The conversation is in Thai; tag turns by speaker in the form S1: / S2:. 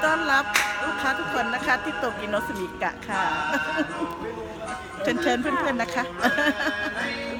S1: ต้อนรับลูกค้าทุกคนนะคะที่โตกิโนสมิกะค่ะเชิญเพื่อนๆนะคะ